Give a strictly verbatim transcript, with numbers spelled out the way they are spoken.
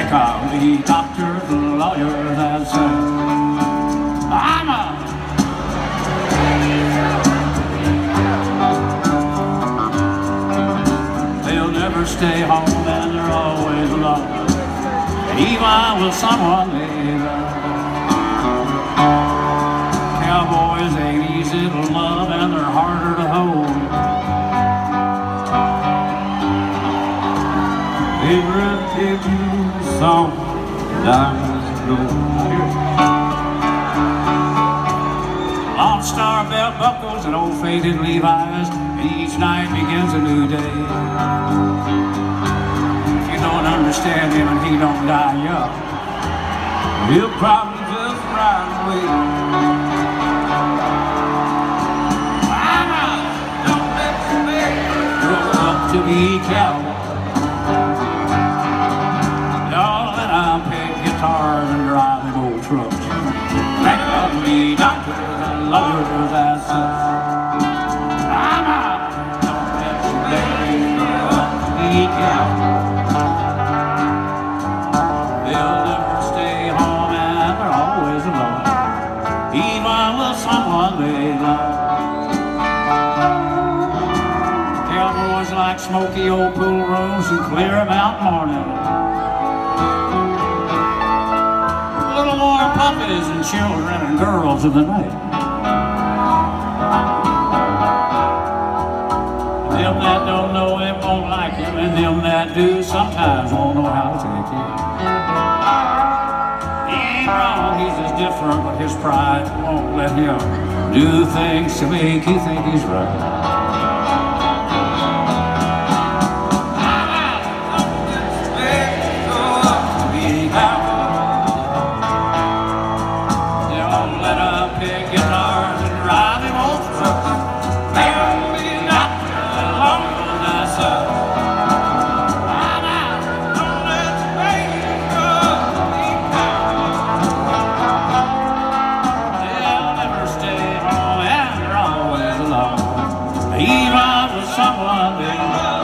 come the doctors and lawyers and say, I'm a they'll never stay home and they're always alone, even with someone they love. Cowboys ain't easy to love and they're harder to hold. They will give you some diamonds and gold. Lone Star belt buckles and old faded Levi's, and each night begins a new day. If you don't understand him and he don't die young, he'll probably just ride away. Mama, don't let your baby grow up to be a cowboy. Guitars and driving old trucks. Think of me, doctors and lawyers as such. Mama, don't let your baby grow up to be a cowboy. They'll never stay home and they're always alone, even with someone they love. Cowboys like smoky old pool rooms and clear mountain morning. Little more puppies and children and girls of the night. Them that don't know him won't like him, and them that do sometimes won't know how to take him. He ain't wrong, he's just different, but his pride won't let him do things to make you think he's right. Even with someone they love.